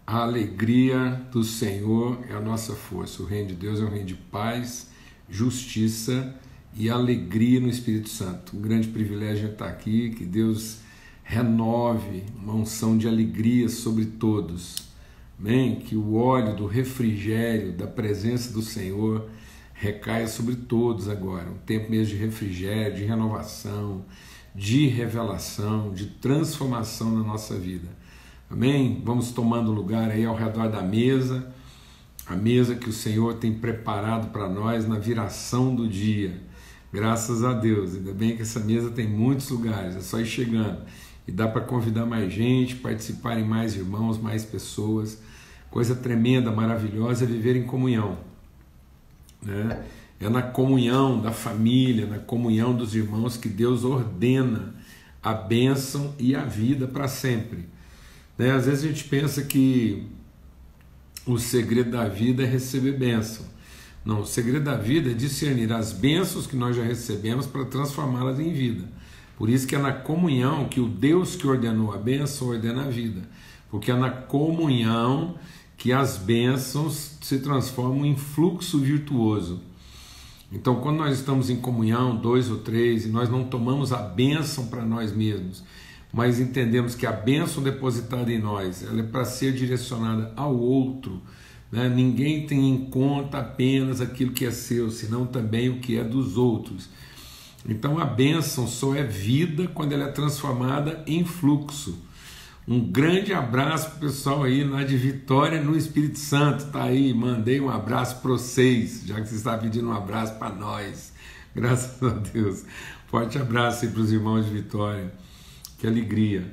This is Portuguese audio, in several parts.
A alegria do Senhor é a nossa força. O reino de Deus é um reino de paz, justiça e alegria no Espírito Santo. Um grande privilégio estar aqui, que Deus renove uma unção de alegria sobre todos. Amém? Que o óleo do refrigério, da presença do Senhor recaia sobre todos agora. Um tempo mesmo de refrigério, de renovação, de revelação, de transformação na nossa vida. Amém? Vamos tomando lugar aí ao redor da mesa, a mesa que o Senhor tem preparado para nós na viração do dia. Graças a Deus, ainda bem que essa mesa tem muitos lugares, é só ir chegando. E dá para convidar mais gente, participarem mais irmãos, mais pessoas. Coisa tremenda, maravilhosa é viver em comunhão, né? É na comunhão da família, na comunhão dos irmãos que Deus ordena a bênção e a vida para sempre. Né? Às vezes a gente pensa que o segredo da vida é receber bênção. Não, o segredo da vida é discernir as bênçãos que nós já recebemos para transformá-las em vida. Por isso que é na comunhão que o Deus que ordenou a bênção ordena a vida. Porque é na comunhão que as bênçãos se transformam em fluxo virtuoso. Então, quando nós estamos em comunhão, 2 ou 3, e nós não tomamos a bênção para nós mesmos, mas entendemos que a bênção depositada em nós, ela é para ser direcionada ao outro, né? Ninguém tem em conta apenas aquilo que é seu, senão também o que é dos outros. Então a bênção só é vida quando ela é transformada em fluxo. Um grande abraço para o pessoal aí lá de Vitória no Espírito Santo, tá aí, mandei um abraço para vocês, já que você está pedindo um abraço para nós, graças a Deus. Forte abraço aí para os irmãos de Vitória. Que alegria,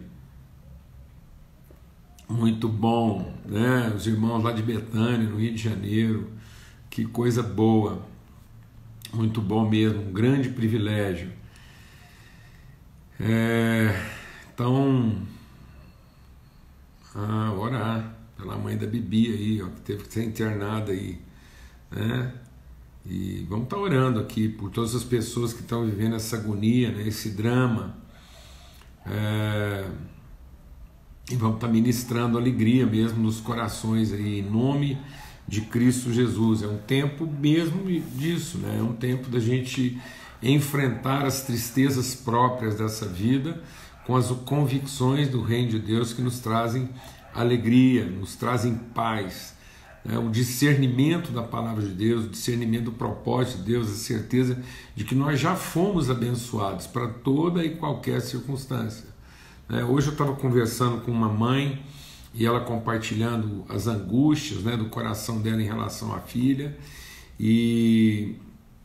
muito bom, né? Os irmãos lá de Betânia, no Rio de Janeiro, que coisa boa, muito bom mesmo, um grande privilégio. Então, orar pela mãe da Bibi aí, ó, que teve que ser internada aí, né? E vamos estar orando aqui por todas as pessoas que estão vivendo essa agonia, né? Esse drama. E vamos estar ministrando alegria mesmo nos corações aí, em nome de Cristo Jesus. É um tempo mesmo disso, né? É um tempo da gente enfrentar as tristezas próprias dessa vida com as convicções do reino de Deus que nos trazem alegria, nos trazem paz, né? O discernimento da palavra de Deus, o discernimento do propósito de Deus, a certeza de que nós já fomos abençoados para toda e qualquer circunstância. Hoje eu estava conversando com uma mãe e ela compartilhando as angústias, né, do coração dela em relação à filha, e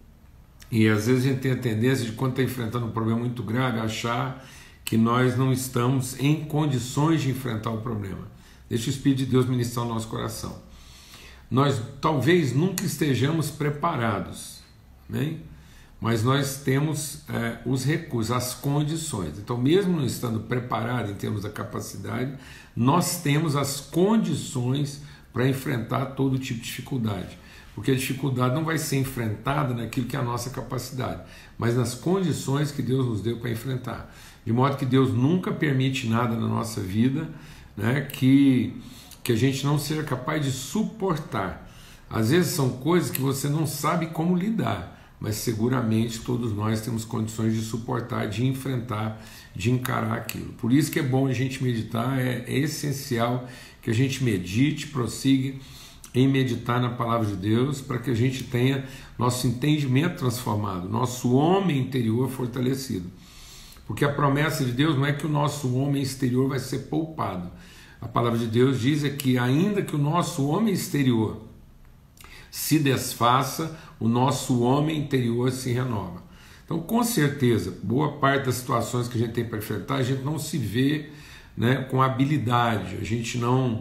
às vezes a gente tem a tendência de, quando está enfrentando um problema muito grave, achar que nós não estamos em condições de enfrentar o problema. Deixa o Espírito de Deus ministrar o nosso coração. Nós talvez nunca estejamos preparados, né? Mas nós temos os recursos, as condições. Então, mesmo não estando preparado em termos da capacidade, nós temos as condições para enfrentar todo tipo de dificuldade. Porque a dificuldade não vai ser enfrentada naquilo que é a nossa capacidade, mas nas condições que Deus nos deu para enfrentar. De modo que Deus nunca permite nada na nossa vida, né, que a gente não seja capaz de suportar. Às vezes são coisas que você não sabe como lidar, mas seguramente todos nós temos condições de suportar, de enfrentar, de encarar aquilo. Por isso que é bom a gente meditar, é essencial que a gente medite, prossiga em meditar na palavra de Deus, para que a gente tenha nosso entendimento transformado, nosso homem interior fortalecido. Porque a promessa de Deus não é que o nosso homem exterior vai ser poupado. A palavra de Deus diz que ainda que o nosso homem exterior se desfaça, o nosso homem interior se renova. Então, com certeza, boa parte das situações que a gente tem para enfrentar, a gente não se vê, né, com habilidade, a gente não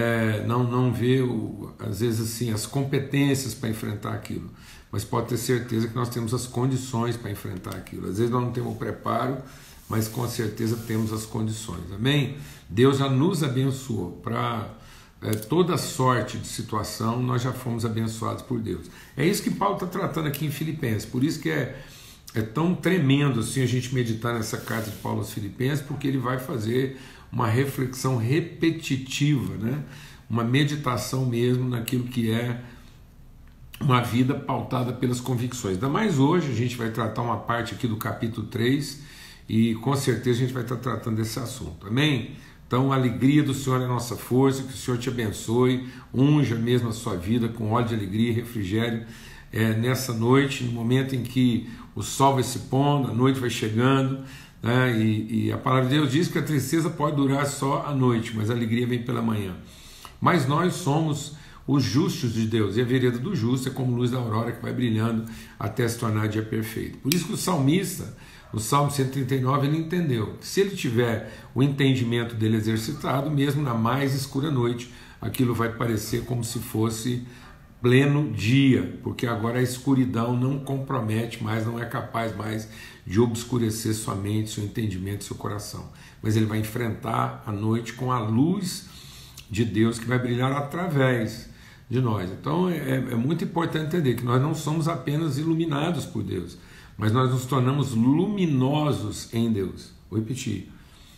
vê, às vezes, assim, as competências para enfrentar aquilo, mas pode ter certeza que nós temos as condições para enfrentar aquilo. Às vezes nós não temos o preparo, mas com certeza temos as condições. Amém? Deus já nos abençoou para toda sorte de situação, nós já fomos abençoados por Deus. É isso que Paulo está tratando aqui em Filipenses. Por isso que é tão tremendo assim a gente meditar nessa carta de Paulo aos Filipenses, porque ele vai fazer uma reflexão repetitiva, né? uma meditação mesmo naquilo que é uma vida pautada pelas convicções. Ainda mais hoje a gente vai tratar uma parte aqui do capítulo 3 e com certeza a gente vai estar tratando desse assunto, amém? Então a alegria do Senhor é a nossa força, que o Senhor te abençoe, unja mesmo a sua vida com óleo de alegria e refrigério nessa noite, no momento em que o sol vai se pondo, a noite vai chegando, né? E a palavra de Deus diz que a tristeza pode durar só a noite, mas a alegria vem pela manhã. Mas nós somos os justos de Deus, e a vereda do justo é como luz da aurora que vai brilhando até se tornar dia perfeito. Por isso que o salmista, no Salmo 139, ele entendeu que se ele tiver o entendimento dele exercitado, mesmo na mais escura noite, aquilo vai parecer como se fosse pleno dia, porque agora a escuridão não compromete mais, não é capaz mais de obscurecer sua mente, seu entendimento, seu coração. Mas ele vai enfrentar a noite com a luz de Deus que vai brilhar através de nós. Então é muito importante entender que nós não somos apenas iluminados por Deus, mas nós nos tornamos luminosos em Deus. Vou repetir.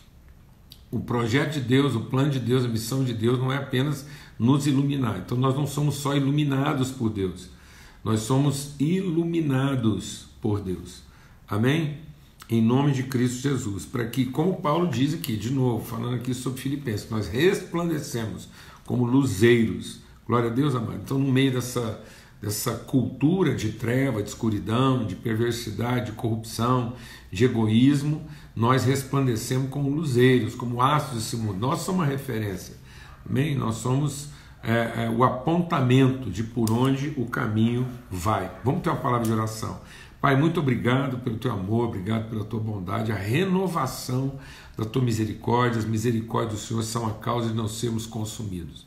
O projeto de Deus, o plano de Deus, a missão de Deus não é apenas nos iluminar. Então nós não somos só iluminados por Deus, nós somos iluminados por Deus. Amém? Em nome de Cristo Jesus, para que, como Paulo diz aqui, de novo, falando aqui sobre Filipenses, nós resplandecemos como luzeiros. Glória a Deus, amado. Então, no meio dessa cultura de treva, de escuridão, de perversidade, de corrupção, de egoísmo, nós resplandecemos como luzeiros, como astros desse mundo. Nós somos uma referência. Amém? Nós somos o apontamento de por onde o caminho vai. Vamos ter uma palavra de oração. Pai, muito obrigado pelo teu amor, obrigado pela tua bondade, a renovação da tua misericórdia. As misericórdias do Senhor são a causa de não sermos consumidos.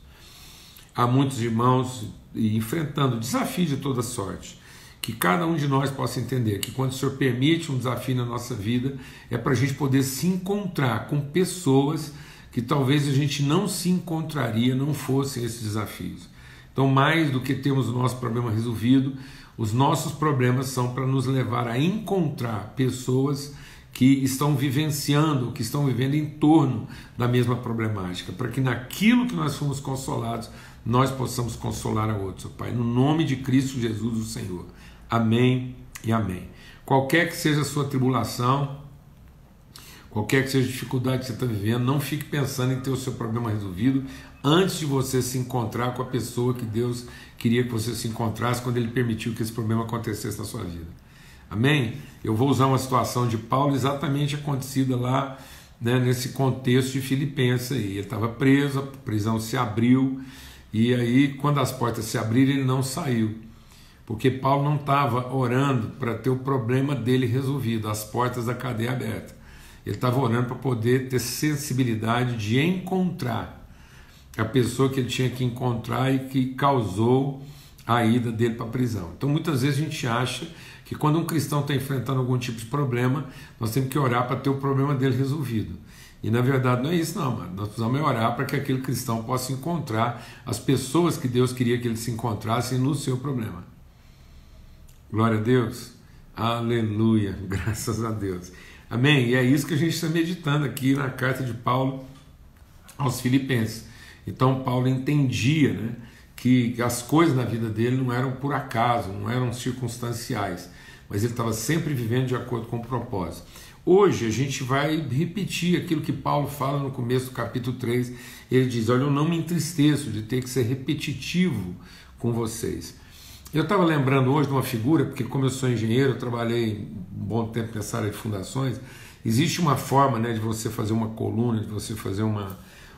Há muitos irmãos enfrentando desafios de toda sorte, que cada um de nós possa entender que quando o Senhor permite um desafio na nossa vida, é para a gente poder se encontrar com pessoas que talvez a gente não se encontraria não fossem esses desafios. Então, mais do que termos o nosso problema resolvido, os nossos problemas são para nos levar a encontrar pessoas que estão vivenciando, que estão vivendo em torno da mesma problemática, para que naquilo que nós fomos consolados, nós possamos consolar a outros, Pai, no nome de Cristo Jesus, o Senhor. Amém e amém. Qualquer que seja a sua tribulação, qualquer que seja a dificuldade que você está vivendo, não fique pensando em ter o seu problema resolvido antes de você se encontrar com a pessoa que Deus queria que você se encontrasse quando Ele permitiu que esse problema acontecesse na sua vida. Amém? Eu vou usar uma situação de Paulo exatamente acontecida lá, né, nesse contexto de Filipenses aí. Ele estava preso, a prisão se abriu, e aí quando as portas se abriram ele não saiu, porque Paulo não estava orando para ter o problema dele resolvido, as portas da cadeia abertas. Ele estava orando para poder ter sensibilidade de encontrar a pessoa que ele tinha que encontrar e que causou a ida dele para a prisão. Então muitas vezes a gente acha que quando um cristão está enfrentando algum tipo de problema, nós temos que orar para ter o problema dele resolvido. E na verdade não é isso não, mano. Nós precisamos orar para que aquele cristão possa encontrar as pessoas que Deus queria que ele se encontrasse no seu problema. Glória a Deus. Aleluia. Graças a Deus. Amém? E é isso que a gente está meditando aqui na carta de Paulo aos Filipenses. Então Paulo entendia, né, que as coisas na vida dele não eram por acaso, não eram circunstanciais, mas ele estava sempre vivendo de acordo com o propósito. Hoje a gente vai repetir aquilo que Paulo fala no começo do capítulo 3. Ele diz: olha, eu não me entristeço de ter que ser repetitivo com vocês. Eu estava lembrando hoje de uma figura, porque como eu sou engenheiro, eu trabalhei um bom tempo nessa área de fundações. Existe uma forma, né, de você fazer uma coluna, de você fazer uma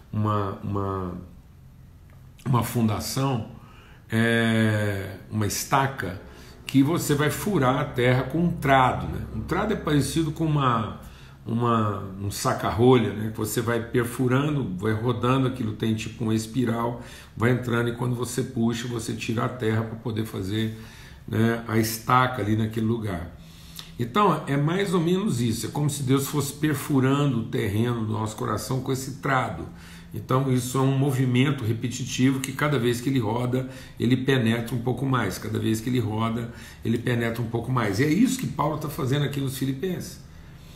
fundação, uma estaca, que você vai furar a terra com um trado, né? Um trado é parecido com um saca-rolha, né? Que você vai perfurando, vai rodando, aquilo tem tipo uma espiral, vai entrando, e quando você puxa, você tira a terra para poder fazer, né, a estaca ali naquele lugar. Então é mais ou menos isso, é como se Deus fosse perfurando o terreno do nosso coração com esse trado. Então isso é um movimento repetitivo que cada vez que ele roda, ele penetra um pouco mais. Cada vez que ele roda, ele penetra um pouco mais. E é isso que Paulo está fazendo aqui nos Filipenses.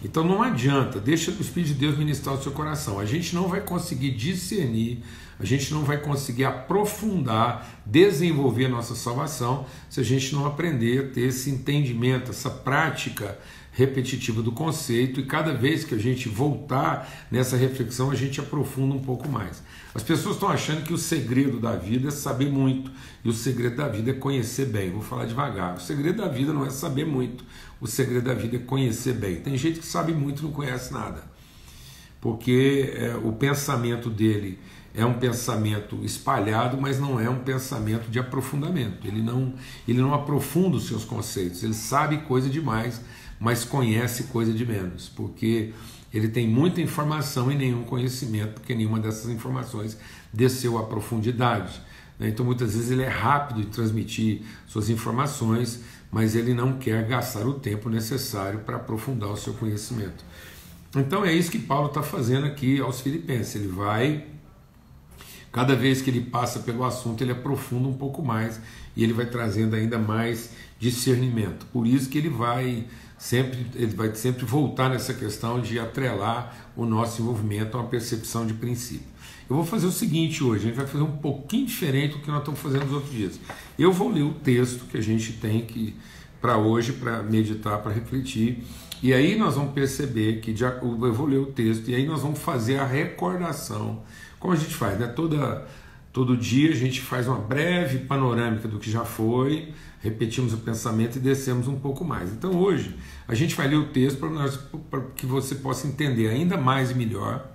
Então não adianta, deixa o Espírito de Deus ministrar o seu coração. A gente não vai conseguir discernir, a gente não vai conseguir aprofundar, desenvolver a nossa salvação se a gente não aprender a ter esse entendimento, essa prática repetitiva do conceito, e cada vez que a gente voltar nessa reflexão, a gente aprofunda um pouco mais. As pessoas estão achando que o segredo da vida é saber muito, e o segredo da vida é conhecer bem. Vou falar devagar. O segredo da vida não é saber muito, o segredo da vida é conhecer bem. Tem gente que sabe muito e não conhece nada, porque o pensamento dele é um pensamento espalhado, mas não é um pensamento de aprofundamento. Ele não aprofunda os seus conceitos, ele sabe coisa demais, mas conhece coisa de menos, porque ele tem muita informação e nenhum conhecimento, porque nenhuma dessas informações desceu à profundidade. Então muitas vezes ele é rápido em transmitir suas informações, mas ele não quer gastar o tempo necessário para aprofundar o seu conhecimento. Então é isso que Paulo está fazendo aqui aos Filipenses. Ele vai, cada vez que ele passa pelo assunto, ele aprofunda um pouco mais e ele vai trazendo ainda mais discernimento. Por isso que ele vai sempre voltar nessa questão de atrelar o nosso envolvimento a uma percepção de princípio. Eu vou fazer o seguinte hoje, a gente vai fazer um pouquinho diferente do que nós estamos fazendo nos outros dias. Eu vou ler o texto que a gente tem para hoje, para meditar, para refletir, e aí nós vamos perceber que eu vou ler o texto, e aí nós vamos fazer a recordação, como a gente faz, né? Todo dia a gente faz uma breve panorâmica do que já foi, repetimos o pensamento e descemos um pouco mais. Então hoje a gente vai ler o texto para que você possa entender ainda mais e melhor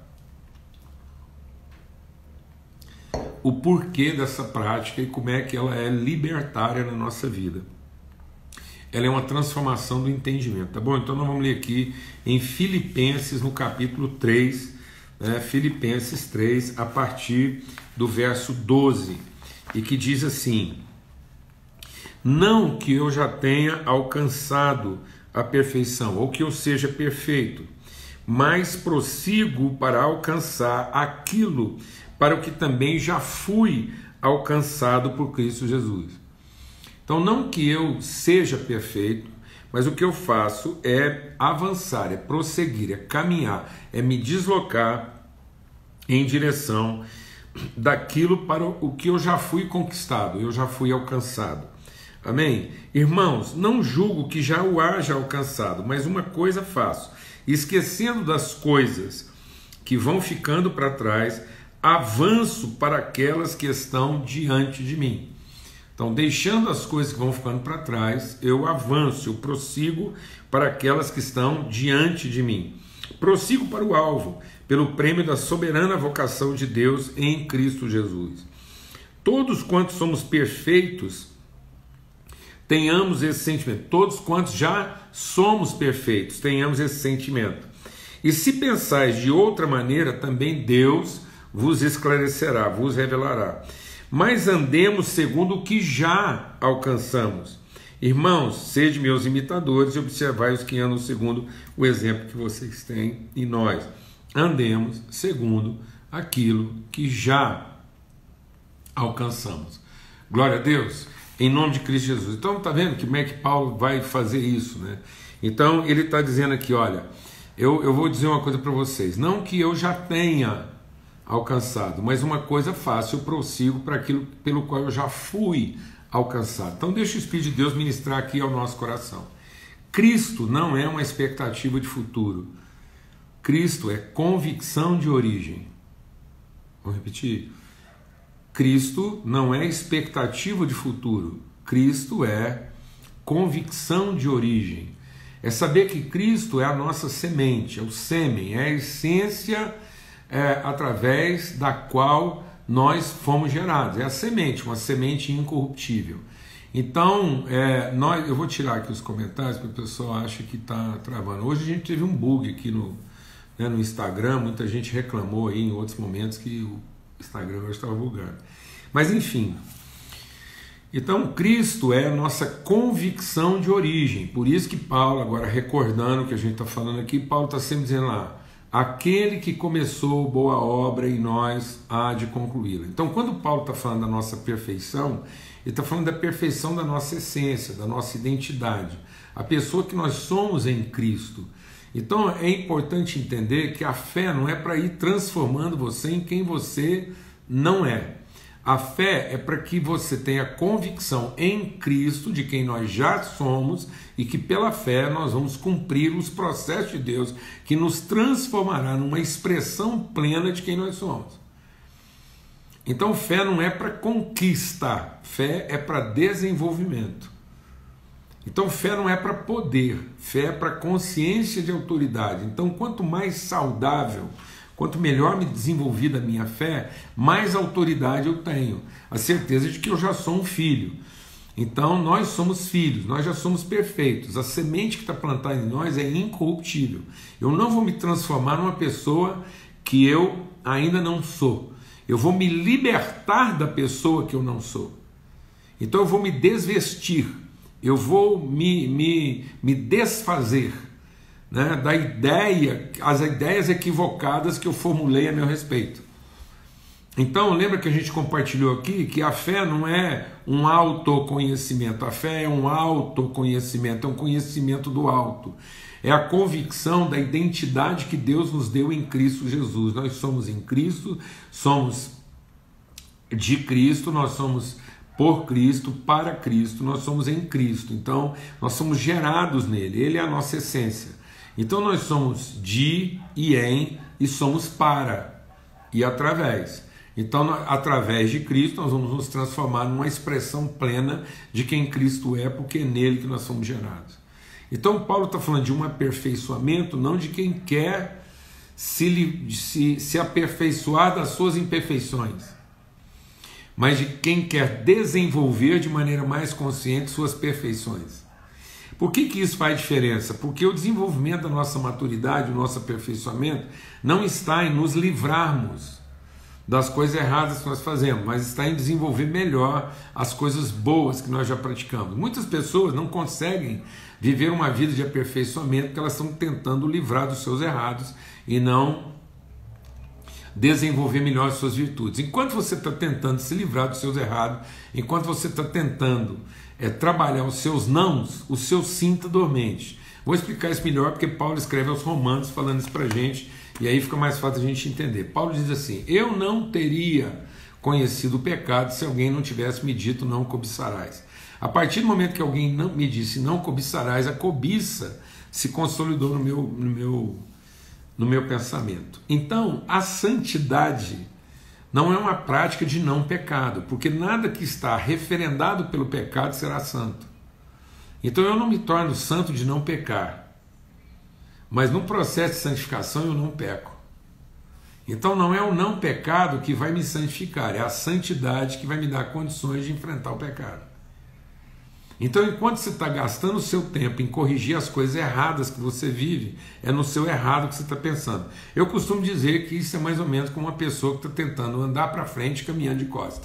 o porquê dessa prática e como é que ela é libertária na nossa vida. Ela é uma transformação do entendimento, tá bom? Então nós vamos ler aqui em Filipenses, no capítulo 3, Filipenses 3, a partir do verso 12, e que diz assim: não que eu já tenha alcançado a perfeição, ou que eu seja perfeito, mas prossigo para alcançar aquilo para o que também já fui alcançado por Cristo Jesus. Então não que eu seja perfeito, mas o que eu faço é avançar, é prosseguir, é caminhar, é me deslocar em direção daquilo para o que eu já fui conquistado, eu já fui alcançado. Amém? Irmãos, não julgo que já o haja alcançado, mas uma coisa faço, esquecendo das coisas que vão ficando para trás, avanço para aquelas que estão diante de mim. Então, deixando as coisas que vão ficando para trás, eu avanço, eu prossigo para aquelas que estão diante de mim. Prossigo para o alvo, pelo prêmio da soberana vocação de Deus em Cristo Jesus. Todos quantos somos perfeitos, tenhamos esse sentimento. Todos quantos já somos perfeitos, tenhamos esse sentimento. E se pensais de outra maneira, também Deus vos esclarecerá, vos revelará. Mas andemos segundo o que já alcançamos. Irmãos, sede meus imitadores e observai os que andam segundo o exemplo que vocês têm em nós. Andemos segundo aquilo que já alcançamos. Glória a Deus, em nome de Cristo Jesus. Então, está vendo como é que Paulo vai fazer isso, né? Então, ele está dizendo aqui, olha, eu vou dizer uma coisa para vocês, não que eu já tenha alcançado, mas uma coisa faço, eu prossigo para aquilo pelo qual eu já fui alcançado. Então deixa o Espírito de Deus ministrar aqui ao nosso coração. Cristo não é uma expectativa de futuro. Cristo é convicção de origem. Vou repetir. Cristo não é expectativa de futuro. Cristo é convicção de origem. É saber que Cristo é a nossa semente, é o sêmen, é a essência através da qual nós fomos gerados. É a semente, uma semente incorruptível. Então, eu vou tirar aqui os comentários, porque o pessoal acha que está travando. Hoje a gente teve um bug aqui no Instagram, muita gente reclamou aí em outros momentos que o Instagram hoje estava bugando. Mas enfim, então Cristo é a nossa convicção de origem. Por isso que Paulo, agora recordando o que a gente está falando aqui, Paulo está sempre dizendo lá, aquele que começou boa obra em nós há de concluí-la. Então, quando Paulo está falando da nossa perfeição, ele está falando da perfeição da nossa essência, da nossa identidade, a pessoa que nós somos em Cristo. Então é importante entender que a fé não é para ir transformando você em quem você não é. A fé é para que você tenha convicção em Cristo de quem nós já somos e que pela fé nós vamos cumprir os processos de Deus que nos transformará numa expressão plena de quem nós somos. Então fé não é para conquista, fé é para desenvolvimento. Então fé não é para poder, fé é para consciência de autoridade. Então quanto mais saudável, quanto melhor me desenvolvi da minha fé, mais autoridade eu tenho, a certeza de que eu já sou um filho. Então nós somos filhos, nós já somos perfeitos, a semente que está plantada em nós é incorruptível. Eu não vou me transformar numa pessoa que eu ainda não sou, eu vou me libertar da pessoa que eu não sou. Então eu vou me desvestir, eu vou me desfazer, né, da ideia, as ideias equivocadas que eu formulei a meu respeito. Então lembra que a gente compartilhou aqui que a fé não é um autoconhecimento, a fé é um autoconhecimento, é um conhecimento do alto, é a convicção da identidade que Deus nos deu em Cristo Jesus. Nós somos em Cristo, somos de Cristo, nós somos por Cristo, para Cristo, nós somos em Cristo. Então nós somos gerados nele, ele é a nossa essência. Então nós somos de e em e somos para e através. Então através de Cristo nós vamos nos transformar numa expressão plena de quem Cristo é, porque é nele que nós somos gerados. Então Paulo está falando de um aperfeiçoamento, não de quem quer se aperfeiçoar das suas imperfeições, mas de quem quer desenvolver de maneira mais consciente suas perfeições. Por que isso faz diferença? Porque o desenvolvimento da nossa maturidade, o nosso aperfeiçoamento, não está em nos livrarmos das coisas erradas que nós fazemos, mas está em desenvolver melhor as coisas boas que nós já praticamos. Muitas pessoas não conseguem viver uma vida de aperfeiçoamento porque elas estão tentando livrar dos seus errados e não desenvolver melhor as suas virtudes. Enquanto você está tentando se livrar dos seus errados, enquanto você está tentando trabalhar os seus nãos, o seu sim está dormente. Vou explicar isso melhor porque Paulo escreve aos Romanos falando isso para a gente, e aí fica mais fácil a gente entender. Paulo diz assim: eu não teria conhecido o pecado se alguém não tivesse me dito não cobiçarás. A partir do momento que alguém não me disse não cobiçarás, a cobiça se consolidou no meu pensamento. Então a santidade não é uma prática de não pecado, porque nada que está referendado pelo pecado será santo. Então eu não me torno santo de não pecar, mas no processo de santificação eu não peco. Então não é o não pecado que vai me santificar, é a santidade que vai me dar condições de enfrentar o pecado. Então enquanto você está gastando o seu tempo em corrigir as coisas erradas que você vive, é no seu errado que você está pensando. Eu costumo dizer que isso é mais ou menos como uma pessoa que está tentando andar para frente caminhando de costa.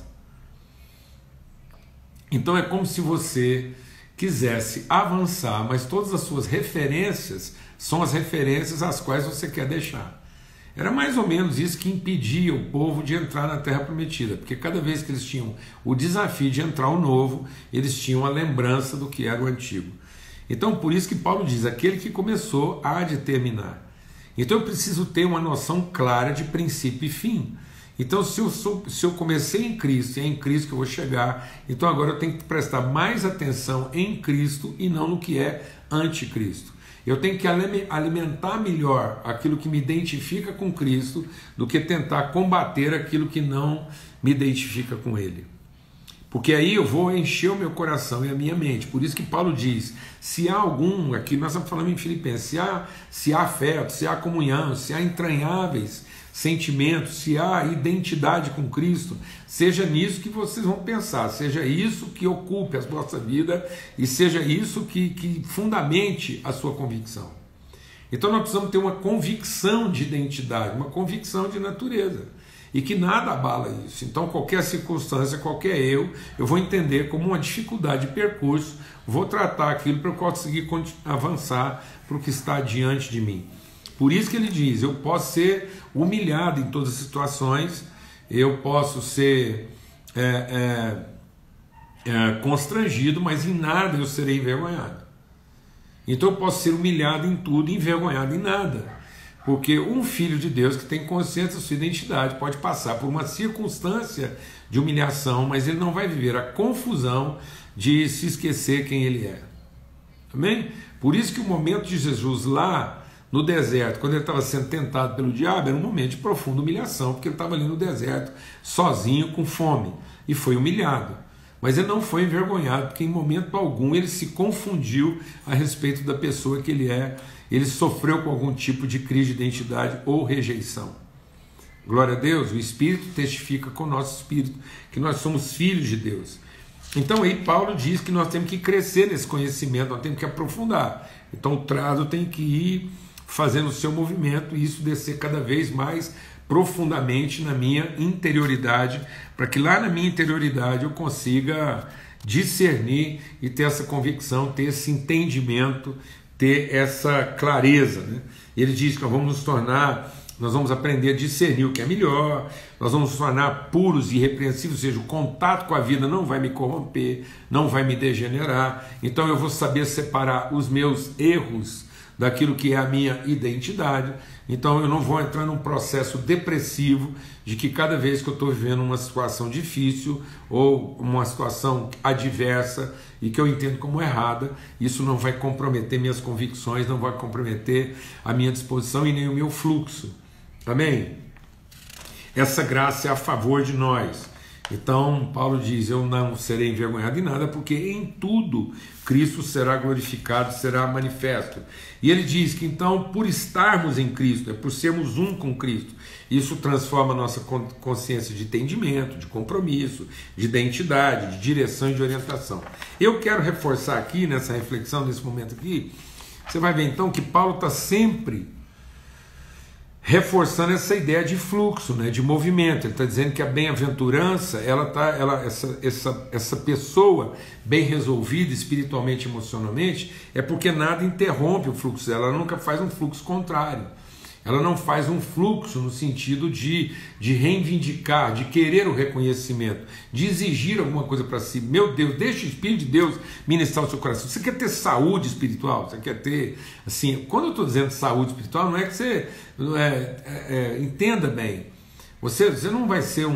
Então é como se você quisesse avançar, mas todas as suas referências são as referências às quais você quer deixar. Era mais ou menos isso que impedia o povo de entrar na Terra Prometida, porque cada vez que eles tinham o desafio de entrar o novo, eles tinham a lembrança do que era o antigo. Então por isso que Paulo diz, aquele que começou há de terminar. Então eu preciso ter uma noção clara de princípio e fim. Então se eu comecei em Cristo, e é em Cristo que eu vou chegar, então agora eu tenho que prestar mais atenção em Cristo e não no que é anticristo. Eu tenho que alimentar melhor aquilo que me identifica com Cristo do que tentar combater aquilo que não me identifica com Ele. Porque aí eu vou encher o meu coração e a minha mente. Por isso que Paulo diz, se há algum, aqui nós estamos falando em Filipenses, se há afeto, se há comunhão, se há entranháveis sentimentos, se há identidade com Cristo, seja nisso que vocês vão pensar, seja isso que ocupe a vossa vida e seja isso que fundamente a sua convicção. Então nós precisamos ter uma convicção de identidade, uma convicção de natureza, e que nada abala isso. Então qualquer circunstância, qualquer erro, eu vou entender como uma dificuldade de percurso, vou tratar aquilo para eu conseguir avançar para o que está diante de mim. Por isso que ele diz, eu posso ser humilhado em todas as situações, eu posso ser constrangido, mas em nada eu serei envergonhado. Então eu posso ser humilhado em tudo e envergonhado em nada. Porque um filho de Deus que tem consciência da sua identidade pode passar por uma circunstância de humilhação, mas ele não vai viver a confusão de se esquecer quem ele é. Amém? Por isso que o momento de Jesus lá no deserto, quando ele estava sendo tentado pelo diabo, era um momento de profunda humilhação, porque ele estava ali no deserto, sozinho, com fome, e foi humilhado. Mas ele não foi envergonhado, porque em momento algum ele se confundiu a respeito da pessoa que ele é. Ele sofreu com algum tipo de crise de identidade ou rejeição. Glória a Deus, o Espírito testifica com o nosso Espírito que nós somos filhos de Deus. Então aí Paulo diz que nós temos que crescer nesse conhecimento, nós temos que aprofundar. Então o trado tem que ir fazendo o seu movimento e isso descer cada vez mais profundamente na minha interioridade, para que lá na minha interioridade eu consiga discernir e ter essa convicção, ter esse entendimento, ter essa clareza, né? Ele diz que nós vamos aprender a discernir o que é melhor, nós vamos nos tornar puros e irrepreensíveis, ou seja, o contato com a vida não vai me corromper, não vai me degenerar, então eu vou saber separar os meus erros daquilo que é a minha identidade. Então eu não vou entrar num processo depressivo de que cada vez que eu estou vivendo uma situação difícil ou uma situação adversa e que eu entendo como errada, isso não vai comprometer minhas convicções, não vai comprometer a minha disposição e nem o meu fluxo. Amém? Essa graça é a favor de nós. Então Paulo diz, eu não serei envergonhado em nada, porque em tudo Cristo será glorificado, será manifesto. E ele diz que então, por estarmos em Cristo, por sermos um com Cristo, isso transforma a nossa consciência de entendimento, de compromisso, de identidade, de direção e de orientação. Eu quero reforçar aqui, nessa reflexão, nesse momento aqui, você vai ver então que Paulo está sempre reforçando essa ideia de fluxo, né, de movimento. Ele está dizendo que a bem-aventurança, essa pessoa bem resolvida espiritualmente e emocionalmente, é porque nada interrompe o fluxo dela, ela nunca faz um fluxo contrário. Ela não faz um fluxo no sentido de reivindicar, de querer o reconhecimento, de exigir alguma coisa para si. Meu Deus, deixa o Espírito de Deus ministrar o seu coração. Você quer ter saúde espiritual? Você quer ter, assim, quando eu estou dizendo saúde espiritual, não é que você entenda bem. Você não vai ser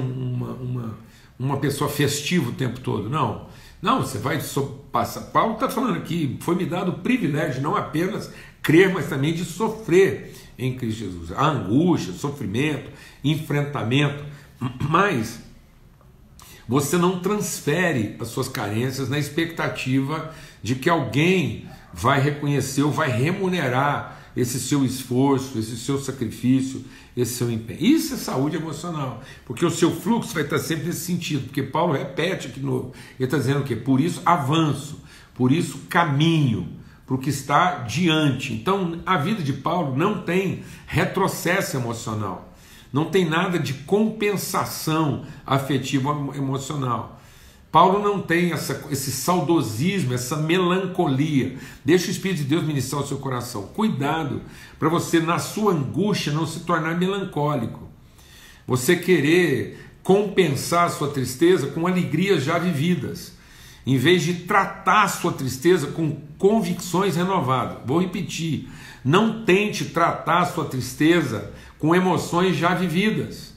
uma pessoa festiva o tempo todo, não. Não, você vai passar. Paulo está falando aqui, foi me dado o privilégio de não apenas crer, mas também de sofrer em Cristo Jesus. A angústia, sofrimento, enfrentamento, mas você não transfere as suas carências na expectativa de que alguém vai reconhecer ou vai remunerar esse seu esforço, esse seu sacrifício, esse seu empenho. Isso é saúde emocional, porque o seu fluxo vai estar sempre nesse sentido, porque Paulo repete aqui de novo, ele está dizendo o quê? Por isso avanço, por isso caminho, para o que está diante. Então a vida de Paulo não tem retrocesso emocional, não tem nada de compensação afetiva emocional. Paulo não tem esse saudosismo, essa melancolia. Deixa o Espírito de Deus ministrar o seu coração. Cuidado para você, na sua angústia, não se tornar melancólico. Você querer compensar a sua tristeza com alegrias já vividas, em vez de tratar a sua tristeza com convicções renovadas. Vou repetir, não tente tratar a sua tristeza com emoções já vividas,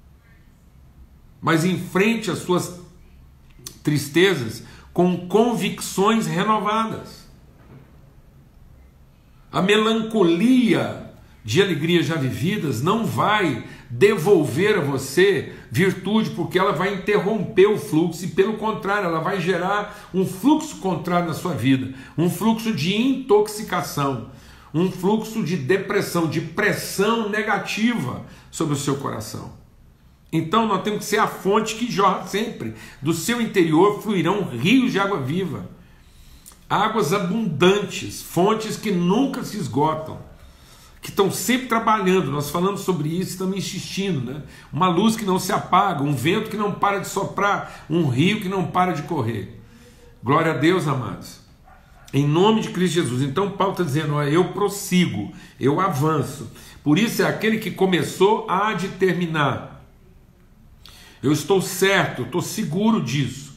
mas enfrente as suas tristezas com convicções renovadas. A melancolia de alegrias já vividas não vai devolver a você virtude, porque ela vai interromper o fluxo, e pelo contrário, ela vai gerar um fluxo contrário na sua vida, um fluxo de intoxicação, um fluxo de depressão, de pressão negativa sobre o seu coração. Então nós temos que ser a fonte que jorra sempre. Do seu interior fluirão rios de água viva, águas abundantes, fontes que nunca se esgotam, que estão sempre trabalhando. Nós falamos sobre isso, estamos insistindo, né? Uma luz que não se apaga, um vento que não para de soprar, um rio que não para de correr. Glória a Deus, amados, em nome de Cristo Jesus. Então Paulo está dizendo, ó, eu prossigo, eu avanço. Por isso é aquele que começou há de terminar. Eu estou certo, eu estou seguro disso,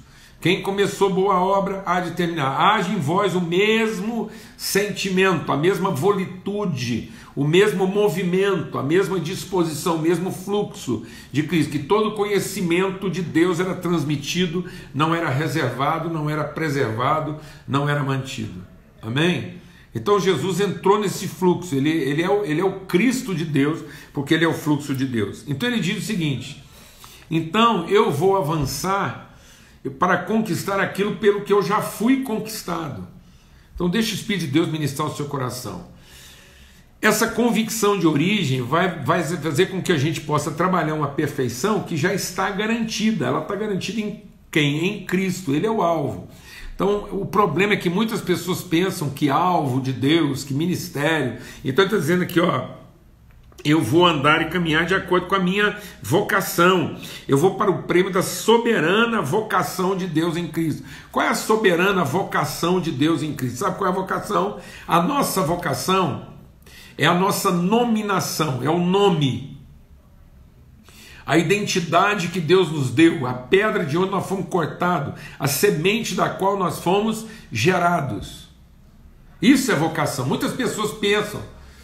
Quem começou boa obra há de terminar. Haja em vós o mesmo sentimento, a mesma volitude, o mesmo movimento, a mesma disposição, o mesmo fluxo de Cristo, que todo conhecimento de Deus era transmitido, não era reservado, não era preservado, não era mantido. Amém? Então Jesus entrou nesse fluxo, ele é o Cristo de Deus, porque ele é o fluxo de Deus. Então ele diz o seguinte: então eu vou avançar para conquistar aquilo pelo que eu já fui conquistado. Então deixa o Espírito de Deus ministrar o seu coração. Essa convicção de origem vai fazer com que a gente possa trabalhar uma perfeição que já está garantida. Ela está garantida em quem? Em Cristo, ele é o alvo. Então o problema é que muitas pessoas pensam que alvo de Deus, que ministério. Então ele está dizendo aqui, ó, eu vou andar e caminhar de acordo com a minha vocação. Eu vou para o prêmio da soberana vocação de Deus em Cristo. Qual é a soberana vocação de Deus em Cristo? Sabe qual é a vocação? A nossa vocação é a nossa nominação, é o nome. A identidade que Deus nos deu, a pedra de onde nós fomos cortados, a semente da qual nós fomos gerados. Isso é vocação. Muitas pessoas pensam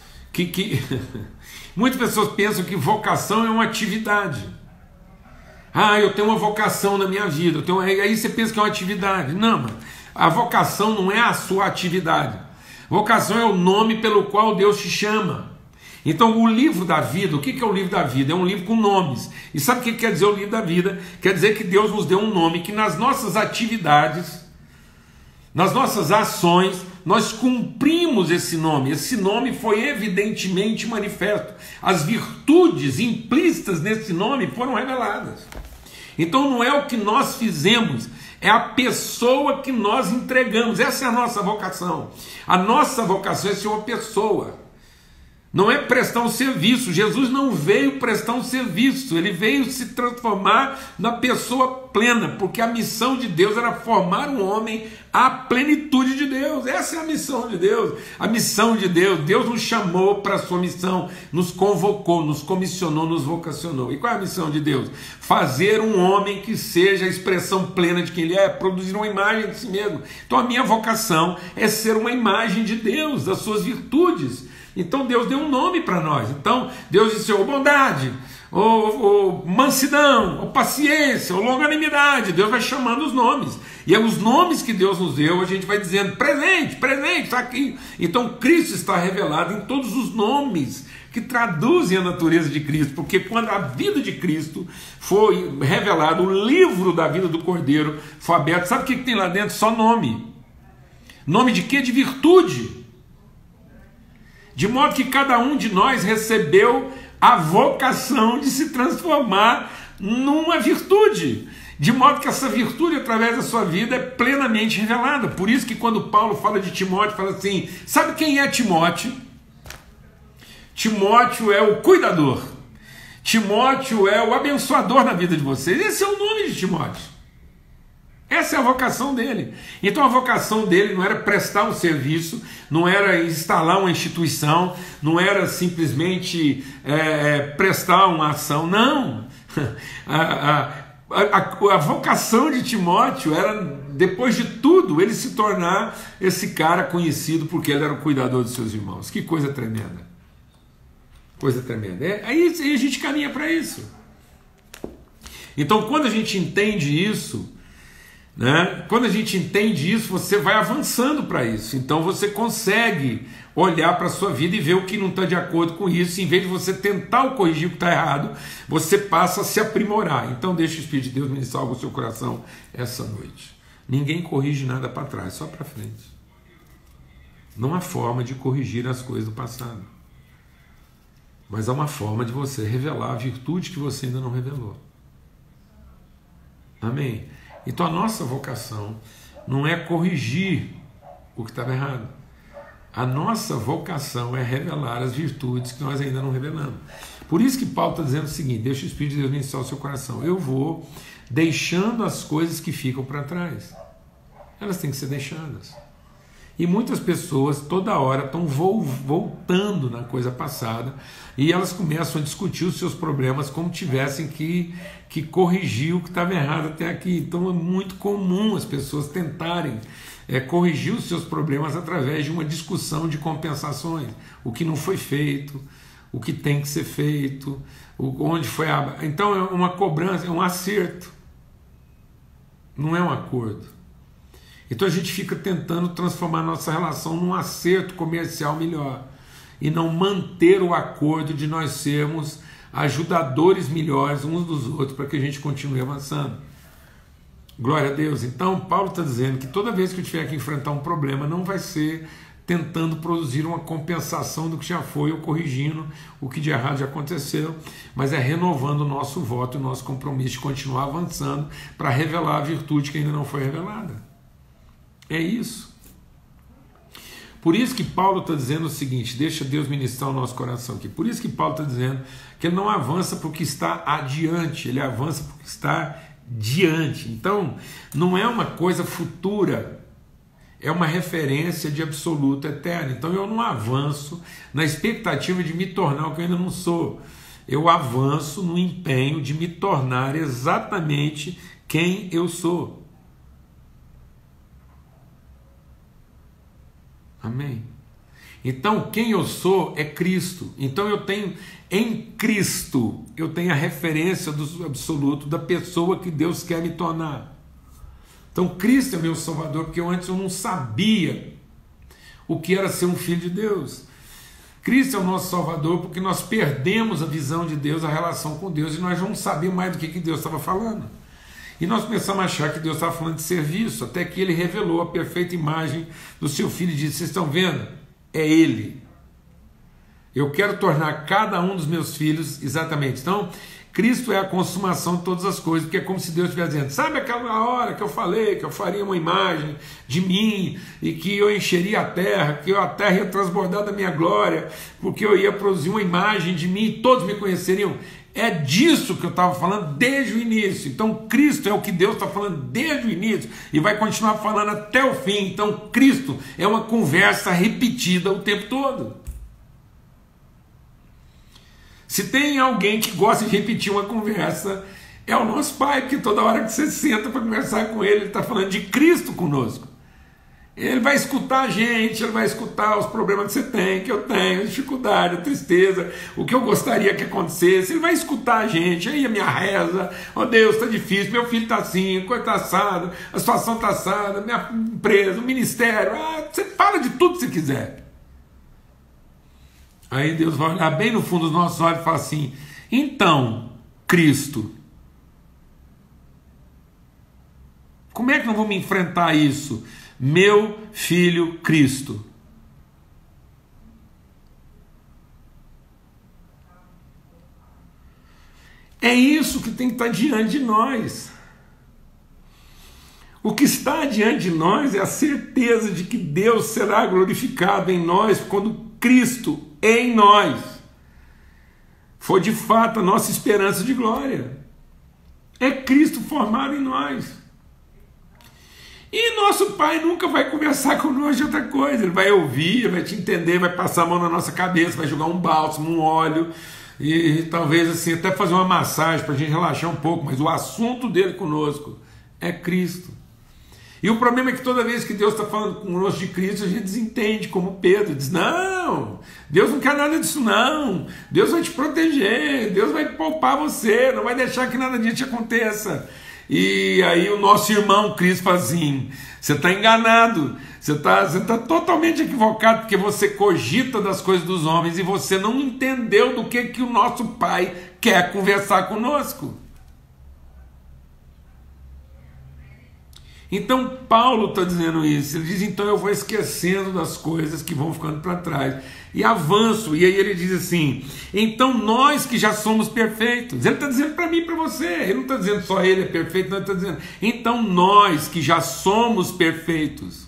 muitas pessoas pensam que vocação é uma atividade. Eu tenho uma vocação na minha vida. Aí você pensa que é uma atividade. Não, a vocação não é a sua atividade. Vocação é o nome pelo qual Deus te chama. Então o livro da vida, o que é o livro da vida? É um livro com nomes. E sabe o que quer dizer o livro da vida? Quer dizer que Deus nos deu um nome, que nas nossas atividades, nas nossas ações, nós cumprimos esse nome. Esse nome foi evidentemente manifesto. As virtudes implícitas nesse nome foram reveladas. Então não é o que nós fizemos, é a pessoa que nós entregamos. Essa é a nossa vocação. A nossa vocação é ser uma pessoa. Não é prestar um serviço. Jesus não veio prestar um serviço, ele veio se transformar na pessoa plena, porque a missão de Deus era formar um homem à plenitude de Deus. Essa é a missão de Deus. A missão de Deus, Deus nos chamou para a sua missão, nos convocou, nos comissionou, nos vocacionou. E qual é a missão de Deus? Fazer um homem que seja a expressão plena de quem ele é, produzir uma imagem de si mesmo. Então a minha vocação é ser uma imagem de Deus, das suas virtudes. Então Deus deu um nome para nós. Então Deus disse, bondade, mansidão, paciência, longanimidade. Deus vai chamando os nomes. E é os nomes que Deus nos deu, a gente vai dizendo, presente, está aqui. Então Cristo está revelado em todos os nomes que traduzem a natureza de Cristo. Porque quando a vida de Cristo foi revelada, o livro da vida do Cordeiro foi aberto, sabe o que tem lá dentro? Só nome. Nome de quê? De virtude. De modo que cada um de nós recebeu a vocação de se transformar numa virtude. De modo que essa virtude, através da sua vida, é plenamente revelada. Por isso que quando Paulo fala de Timóteo, fala assim, sabe quem é Timóteo? Timóteo é o cuidador. Timóteo é o abençoador na vida de vocês. Esse é o nome de Timóteo. Essa é a vocação dele. Então a vocação dele não era prestar um serviço, não era instalar uma instituição, não era simplesmente prestar uma ação, não. A vocação de Timóteo era, depois de tudo, ele se tornar esse cara conhecido porque ele era o cuidador dos seus irmãos. Que coisa tremenda. Coisa tremenda. Aí a gente caminha para isso. Então quando a gente entende isso, quando a gente entende isso, você vai avançando para isso. Então você consegue olhar para a sua vida e ver o que não está de acordo com isso. Em vez de você tentar corrigir o que está errado, você passa a se aprimorar. Então deixa o Espírito de Deus ministrar algo no seu coração essa noite. Ninguém corrige nada para trás, só para frente. Não há forma de corrigir as coisas do passado, mas há uma forma de você revelar a virtude que você ainda não revelou. Amém? Então a nossa vocação não é corrigir o que estava errado. A nossa vocação é revelar as virtudes que nós ainda não revelamos. Por isso que Paulo está dizendo o seguinte, deixa o Espírito de Deus ministrar o seu coração. Eu vou deixando as coisas que ficam para trás. Elas têm que ser deixadas. E muitas pessoas toda hora estão voltando na coisa passada e elas começam a discutir os seus problemas como tivessem que corrigir o que estava errado até aqui. Então é muito comum as pessoas tentarem corrigir os seus problemas através de uma discussão de compensações. O que não foi feito, o que tem que ser feito, onde foi a... Então é uma cobrança, é um acerto, não é um acordo. Então a gente fica tentando transformar nossa relação num acerto comercial melhor e não manter o acordo de nós sermos ajudadores melhores uns dos outros para que a gente continue avançando. Glória a Deus. Então Paulo está dizendo que toda vez que eu tiver que enfrentar um problema não vai ser tentando produzir uma compensação do que já foi ou corrigindo o que de errado já aconteceu, mas é renovando o nosso voto, o nosso compromisso de continuar avançando para revelar a virtude que ainda não foi revelada. É isso. Por isso que Paulo está dizendo o seguinte, deixa Deus ministrar o nosso coração aqui. Por isso que Paulo está dizendo que ele não avança porque está adiante, ele avança porque está diante. Então, não é uma coisa futura, é uma referência de absoluto eterno. Então, eu não avanço na expectativa de me tornar o que eu ainda não sou. Eu avanço no empenho de me tornar exatamente quem eu sou. Amém? Então quem eu sou é Cristo. Então eu tenho em Cristo, eu tenho a referência do absoluto da pessoa que Deus quer me tornar. Então Cristo é meu Salvador, porque antes eu não sabia o que era ser um filho de Deus. Cristo é o nosso Salvador porque nós perdemos a visão de Deus, a relação com Deus, e nós não sabíamos mais do que Deus estava falando. E nós começamos a achar que Deus estava falando de serviço, até que Ele revelou a perfeita imagem do seu Filho e disse, vocês estão vendo? É Ele. Eu quero tornar cada um dos meus filhos exatamente. Então, Cristo é a consumação de todas as coisas, porque é como se Deus estivesse dizendo, sabe aquela hora que eu falei que eu faria uma imagem de mim e que eu encheria a terra, que a terra ia transbordar da minha glória, porque eu ia produzir uma imagem de mim e todos me conheceriam? É disso que eu estava falando desde o início. Então Cristo é o que Deus está falando desde o início e vai continuar falando até o fim. Então Cristo é uma conversa repetida o tempo todo. Se tem alguém que gosta de repetir uma conversa, é o nosso Pai, porque toda hora que você senta para conversar com Ele está falando de Cristo conosco. Ele vai escutar a gente, ele vai escutar os problemas que você tem, que eu tenho, a dificuldade, a tristeza, o que eu gostaria que acontecesse. Ele vai escutar a gente, aí a minha reza, oh Deus, está difícil, meu filho está assim, a coisa está assada, a situação está assada, minha empresa, o ministério, você fala de tudo que você quiser. Aí Deus vai olhar bem no fundo dos nossos olhos e falar assim, então, Cristo, como é que nós vamos enfrentar isso? Meu filho Cristo. É isso que tem que estar diante de nós. O que está diante de nós é a certeza de que Deus será glorificado em nós quando Cristo em nós for de fato a nossa esperança de glória. É Cristo formado em nós. E nosso Pai nunca vai conversar conosco de outra coisa. Ele vai ouvir, vai te entender, vai passar a mão na nossa cabeça, vai jogar um bálsamo, um óleo, e talvez assim até fazer uma massagem para a gente relaxar um pouco, mas o assunto dele conosco é Cristo. E o problema é que toda vez que Deus está falando conosco de Cristo, a gente desentende, como Pedro, diz, não, Deus não quer nada disso não, Deus vai te proteger, Deus vai poupar você, não vai deixar que nada disso te aconteça. E aí o nosso irmão Cristo fala assim, você está enganado, você está totalmente equivocado, porque você cogita das coisas dos homens e você não entendeu do que o nosso Pai quer conversar conosco. Então Paulo está dizendo isso, ele diz, então eu vou esquecendo das coisas que vão ficando para trás, e avanço, e aí ele diz assim, então nós que já somos perfeitos, ele está dizendo para mim e para você, ele não está dizendo só ele é perfeito, não, ele está dizendo, então nós que já somos perfeitos,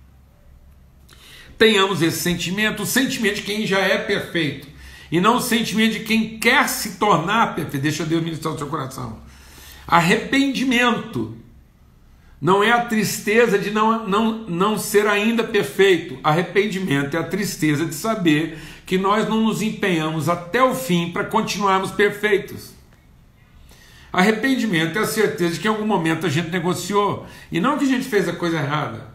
tenhamos esse sentimento, o sentimento de quem já é perfeito, e não o sentimento de quem quer se tornar perfeito. Deixa Deus ministrar o seu coração. Arrependimento Não é a tristeza de não ser ainda perfeito. Arrependimento é a tristeza de saber que nós não nos empenhamos até o fim para continuarmos perfeitos. Arrependimento é a certeza de que em algum momento a gente negociou, e não que a gente fez a coisa errada.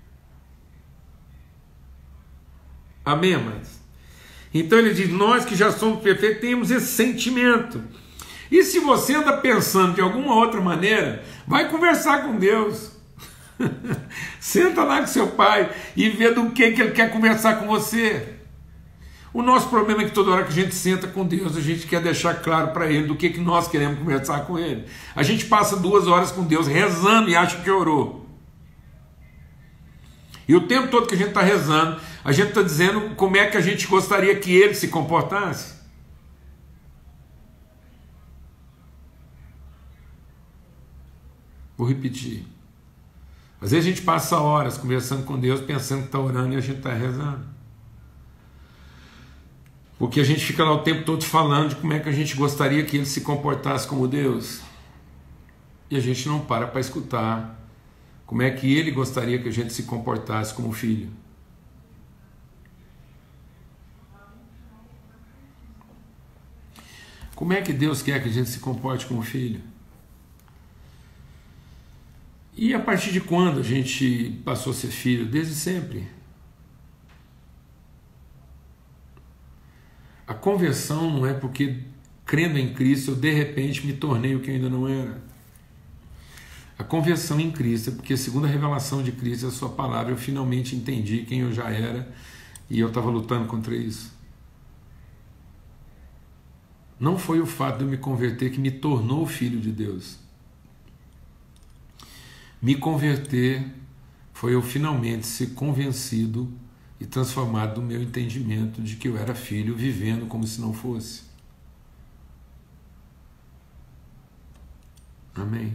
Amém, amados? Então ele diz, nós que já somos perfeitos, temos esse sentimento. E se você anda pensando de alguma outra maneira, vai conversar com Deus. Senta lá com seu pai e vê do que ele quer conversar com você. O nosso problema é que toda hora que a gente senta com Deus, a gente quer deixar claro para Ele do que nós queremos conversar com Ele. A gente passa 2 horas com Deus rezando e acha que orou. E o tempo todo que a gente está rezando, a gente está dizendo como é que a gente gostaria que Ele se comportasse. Vou repetir. Às vezes a gente passa horas conversando com Deus, pensando que está orando e a gente está rezando. Porque a gente fica lá o tempo todo falando de como é que a gente gostaria que Ele se comportasse como Deus. E a gente não para escutar como é que Ele gostaria que a gente se comportasse como filho. Como é que Deus quer que a gente se comporte como filho? E a partir de quando a gente passou a ser filho? Desde sempre. A conversão não é porque, crendo em Cristo, eu de repente me tornei o que eu ainda não era. A conversão em Cristo é porque, segundo a revelação de Cristo, a sua palavra, eu finalmente entendi quem eu já era e eu estava lutando contra isso. Não foi o fato de eu me converter que me tornou filho de Deus. Me converter foi eu finalmente ser convencido e transformado do meu entendimento de que eu era filho, vivendo como se não fosse. Amém?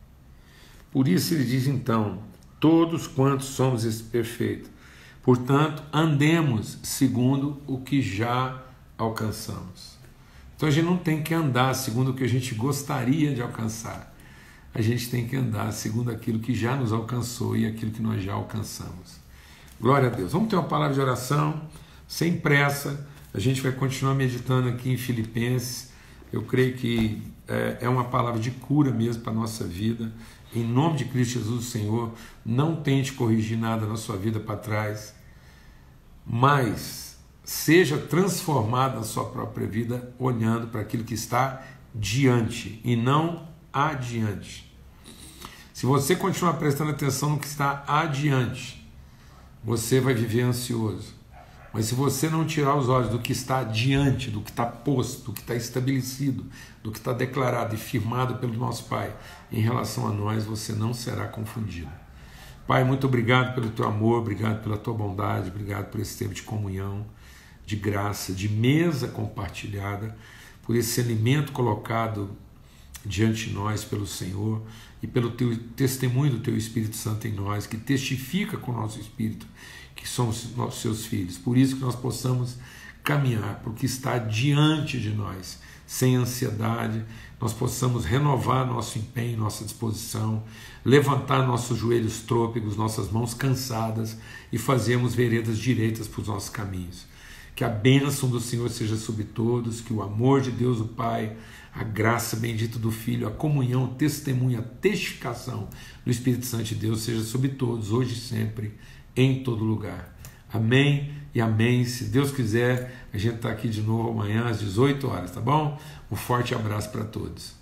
Por isso ele diz então, todos quantos somos esse perfeito, portanto, andemos segundo o que já alcançamos. Então a gente não tem que andar segundo o que a gente gostaria de alcançar. A gente tem que andar segundo aquilo que já nos alcançou e aquilo que nós já alcançamos. Glória a Deus. Vamos ter uma palavra de oração, sem pressa. A gente vai continuar meditando aqui em Filipenses. Eu creio que é uma palavra de cura mesmo para a nossa vida. Em nome de Cristo Jesus, o Senhor, não tente corrigir nada na sua vida para trás, mas seja transformado na sua própria vida olhando para aquilo que está diante e não adiante. Se você continuar prestando atenção no que está adiante, você vai viver ansioso. Mas se você não tirar os olhos do que está diante, do que está posto, do que está estabelecido, do que está declarado e firmado pelo nosso Pai em relação a nós, você não será confundido. Pai, muito obrigado pelo teu amor, obrigado pela tua bondade, obrigado por esse tempo de comunhão, de graça, de mesa compartilhada, por esse alimento colocado diante de nós pelo Senhor e pelo teu testemunho do teu Espírito Santo em nós, que testifica com o nosso Espírito que somos nossos seus filhos. Por isso que nós possamos caminhar para o que está diante de nós, sem ansiedade, nós possamos renovar nosso empenho, nossa disposição, levantar nossos joelhos trôpegos, nossas mãos cansadas e fazermos veredas direitas para os nossos caminhos. Que a bênção do Senhor seja sobre todos, que o amor de Deus o Pai, a graça bendita do Filho, a comunhão, o testemunho, a testificação do Espírito Santo de Deus seja sobre todos, hoje e sempre, em todo lugar. Amém e amém. Se Deus quiser, a gente está aqui de novo amanhã às 18 horas, tá bom? Um forte abraço para todos.